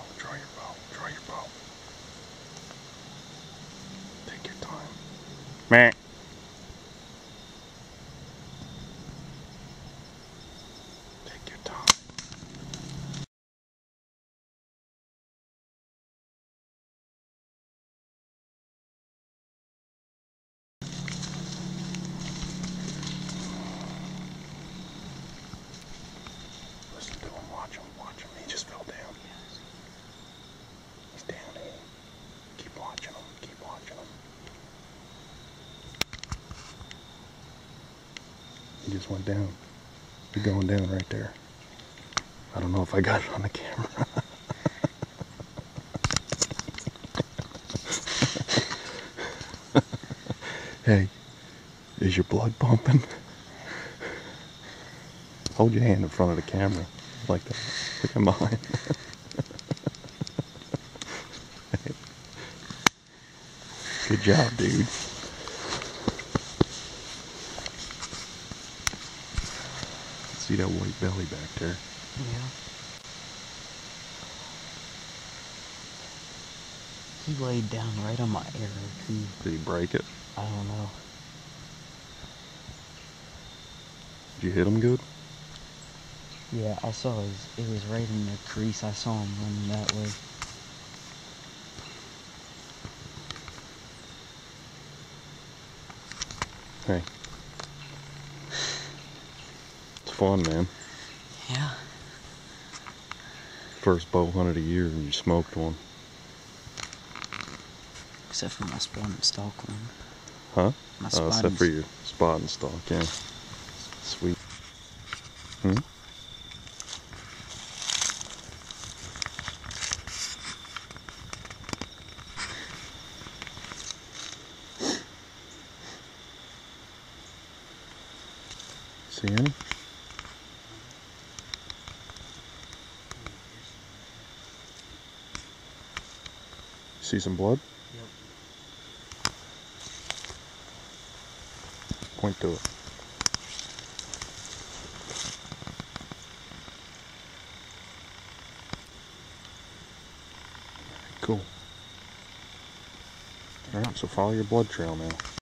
Draw your bow. Draw your bow. Take your time. Meh. Take your time. Listen to him. Watch him. Watch him. He just fell down. He's down here. Keep watching him. Keep watching him. He just went down. You're going down right there. I don't know if I got it on the camera. Hey, is your blood pumping? Hold your hand in front of the camera like that. Look at mine. Hey. Good job, dude. See that white belly back there? Yeah. He laid down right on my arrow too. Did he break it? I don't know. Did you hit him good? Yeah, I saw it was right in the crease. I saw him running that way. Hey. It's fun, man. Yeah. First bow hunt of the year and you smoked one. Except for my spot and stalk one. Huh? My Oh, except for your spot and stalk, yeah. Sweet. Hmm? See him? See some blood? Yep. Point to it. Cool. Alright, so follow your blood trail now.